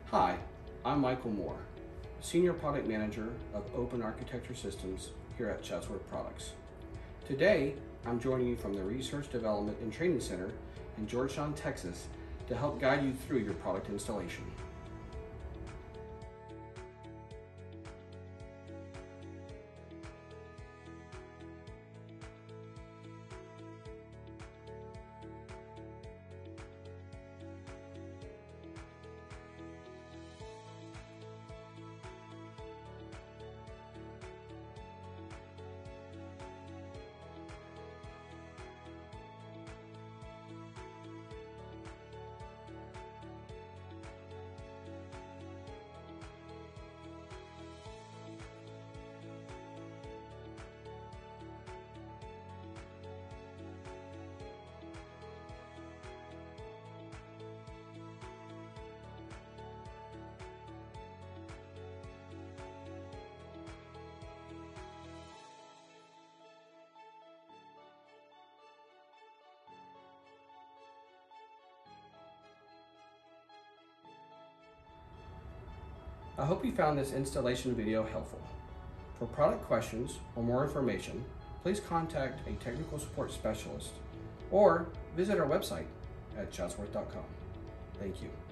Hi, I'm Michael Moore, Senior Product Manager of Open Architecture Systems here at Chatsworth Products. Today, I'm joining you from the Research, Development, and Training Center in Georgetown, Texas, to help guide you through your product installation. I hope you found this installation video helpful. For product questions or more information, please contact a technical support specialist or visit our website at chatsworth.com. Thank you.